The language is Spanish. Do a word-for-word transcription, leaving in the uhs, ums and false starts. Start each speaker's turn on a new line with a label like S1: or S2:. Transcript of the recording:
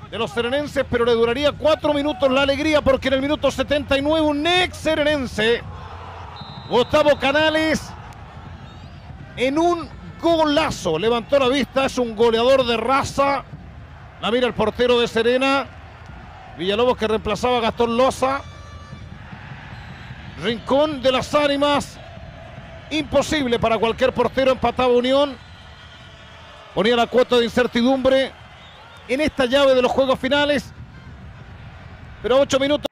S1: de los serenenses, pero le duraría cuatro minutos la alegría, porque en el minuto setenta y nueve un ex serenense, Gustavo Canales, en un golazo, levantó la vista, es un goleador de raza. La mira el portero de Serena, Villalobos, que reemplazaba a Gastón Loza. Rincón de las Ánimas, imposible para cualquier portero, empataba Unión. Ponía la cuota de incertidumbre en esta llave de los juegos finales. Pero ocho minutos